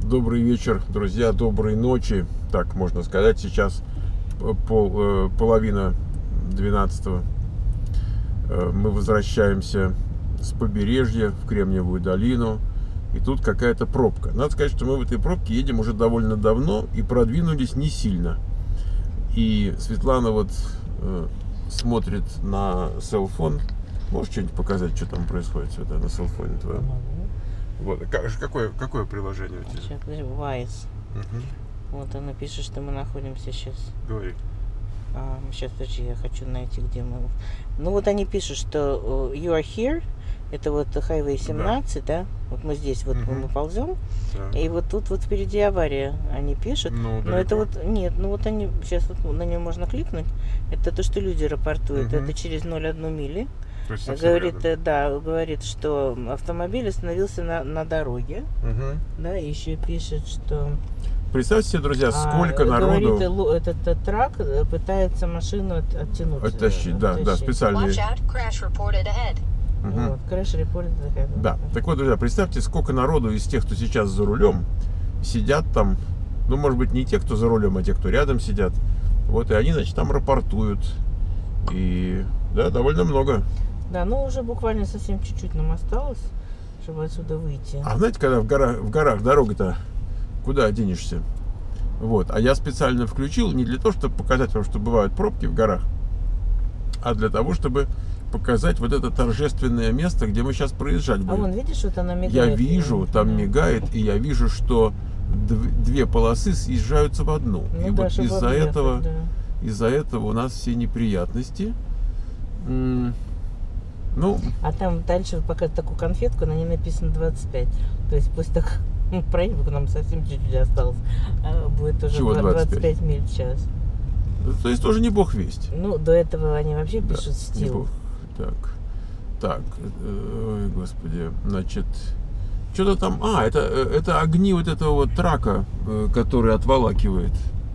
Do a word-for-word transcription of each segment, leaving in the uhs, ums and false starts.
Добрый вечер, друзья, доброй ночи, так можно сказать. Сейчас пол, половина двенадцатого. Мы возвращаемся с побережья в Кремниевую долину. И тут какая-то пробка. Надо сказать, что мы в этой пробке едем уже довольно давно и продвинулись не сильно. И Светлана вот э, смотрит на селфон. Можешь что-нибудь показать, что там происходит, Света, на селфоне твоем? Вот. Какое, какое приложение у тебя? Сейчас, подожди, Wise. Угу. Вот она пишет, что мы находимся сейчас. Говори. А, сейчас, подожди, я хочу найти, где мы. Ну вот они пишут, что you are here. Это вот Highway семнадцать, да? да? Вот мы здесь вот угу. мы ползем. Да. И вот тут вот впереди авария. Они пишут. Ну, но это вот, нет, ну вот они, сейчас вот на нее можно кликнуть. Это то, что люди рапортуют. Угу. Это через ноль целых одну милли. Говорит, рядом. да, говорит, что автомобиль остановился на, на дороге. Угу. Да, и еще пишет, что... Представьте себе, друзья, сколько а, народу... Говорит, этот, этот трак пытается машину от, оттянуть. Оттащить, да, оттащить. да, специальные... Угу. Вот, crash reported ahead. Да, так вот, друзья, представьте, сколько народу из тех, кто сейчас за рулем, сидят там, ну, может быть, не те, кто за рулем, а те, кто рядом сидят. Вот, и они, значит, там рапортуют. И, да, довольно много. Да, ну, уже буквально совсем чуть-чуть нам осталось, чтобы отсюда выйти. А знаете, когда в горах, в горах дорога-то, куда денешься? Вот, а я специально включил не для того, чтобы показать вам, что бывают пробки в горах, а для того, чтобы показать вот это торжественное место, где мы сейчас проезжать будем. А вон, видишь, вот она мигает. Я вижу, там да. мигает, и я вижу, что две полосы съезжаются в одну. Ну, и да, вот из-за этого, да. из-за этого у нас все неприятности. Ну. А там дальше показывают такую конфетку, на ней написано двадцать пять. То есть пусть так проехать, нам совсем чуть-чуть осталось. Будет уже двадцать пять миль в час. То есть тоже не бог весть. Ну, до этого они вообще пишут да, стил. Так, так, ой, господи, значит, что-то там, а, это, это огни вот этого вот трака, который отволакивает.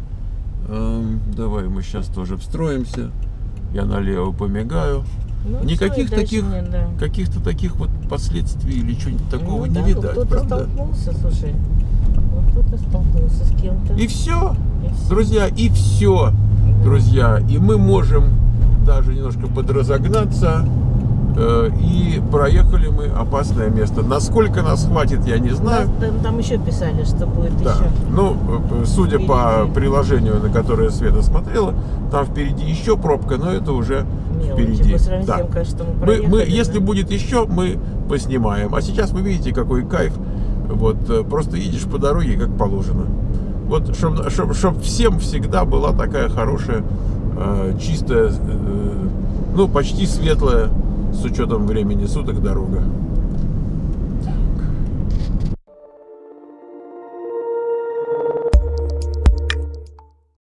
Давай мы сейчас тоже встроимся, я налево помигаю. Ну, никаких все, таких, нет, да. каких-то таких вот последствий или чего-нибудь такого ну, не да, видать, кто-то правда? столкнулся, слушай, вот кто-то столкнулся с кем-то. И все, и все, друзья, и все, да. друзья, и мы можем даже немножко подразогнаться, э, и проехали мы опасное место. Насколько нас хватит, я не знаю. Там, там еще писали, что будет да. еще. Ну, судя впереди. по приложению, на которое Света смотрела, там впереди еще пробка, но это уже мелочи, впереди. Да. Тем, конечно, мы мы, мы, да? если будет еще, мы поснимаем. А сейчас вы видите, какой кайф. Вот просто едешь по дороге, как положено. Вот, чтобы чтоб, чтоб всем всегда была такая хорошая, э, чистая, э, ну, почти светлая, с учетом времени суток, дорога.